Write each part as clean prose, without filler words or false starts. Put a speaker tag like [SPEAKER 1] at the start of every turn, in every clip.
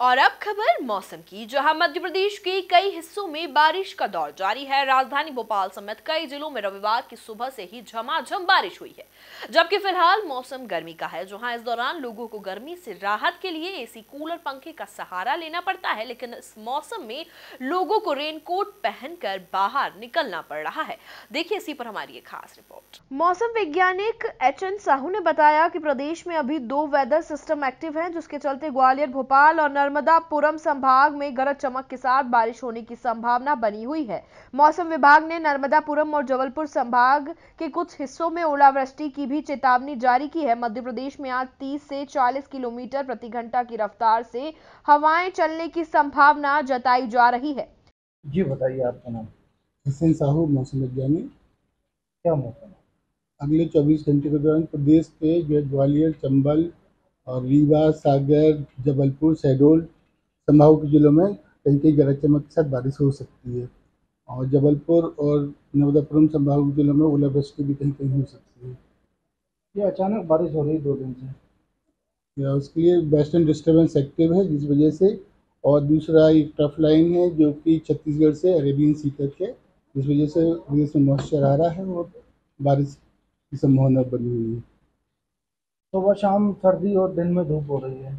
[SPEAKER 1] और अब खबर मौसम की, जहां मध्य प्रदेश के कई हिस्सों में बारिश का दौर जारी है। राजधानी भोपाल समेत कई जिलों में रविवार की सुबह से ही झमाझम बारिश हुई है, जबकि फिलहाल मौसम गर्मी का है, जहां इस दौरान लोगों को गर्मी से राहत के लिए एसी, कूलर, पंखे का सहारा लेना पड़ता है। लेकिन इस मौसम में लोगों को रेनकोट पहनकर बाहर निकलना पड़ रहा है। देखिए इसी पर हमारी एक खास रिपोर्ट। मौसम वैज्ञानिक एचएन साहू ने बताया कि प्रदेश में अभी 2 वेदर सिस्टम एक्टिव हैं, जिसके चलते ग्वालियर, भोपाल और नर्मदापुरम संभाग में गरज चमक के साथ बारिश होने की संभावना बनी हुई है। मौसम विभाग ने नर्मदापुरम और जबलपुर संभाग के कुछ हिस्सों में ओलावृष्टि की भी चेतावनी जारी की है। मध्य प्रदेश में आज 30 से 40 किलोमीटर प्रति घंटा की रफ्तार से हवाएं चलने की संभावना जताई जा रही है।
[SPEAKER 2] जी बताइए, आपका नाम?
[SPEAKER 3] हसन साहू, मौसम वैज्ञानिक।
[SPEAKER 2] क्या मौसम है?
[SPEAKER 3] अगले 24 घंटे के दौरान प्रदेश के जो है ग्वालियर, चंबल और रीवा, सागर, जबलपुर, शहडोल संभागों के जिलों में कहीं कहीं गरज चमक के साथ बारिश हो सकती है और जबलपुर और नर्मदापुरम संभागों के जिलों में ओलावृष्टि भी कहीं कहीं हो सकती है।
[SPEAKER 2] ये अचानक बारिश हो रही है 2 दिन से।
[SPEAKER 3] या उसके लिए वेस्टर्न डिस्टर्बेंस एक्टिव है, जिस वजह से, और दूसरा एक ट्रफ लाइन है जो कि छत्तीसगढ़ से अरेबियन सी तक है, जिस वजह से प्रदेश में मॉइस्चर आ रहा है और बारिश की संभावना बनी हुई है।
[SPEAKER 2] सुबह शाम सर्दी और दिन में धूप हो रही है।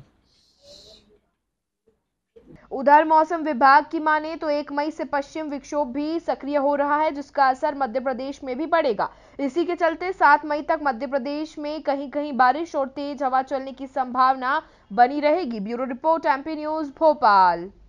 [SPEAKER 1] उधर मौसम विभाग की माने तो 1 मई से पश्चिम विक्षोभ भी सक्रिय हो रहा है, जिसका असर मध्य प्रदेश में भी पड़ेगा। इसी के चलते 7 मई तक मध्य प्रदेश में कहीं कहीं बारिश और तेज हवा चलने की संभावना बनी रहेगी। Bureau report, MP news, Bhopal.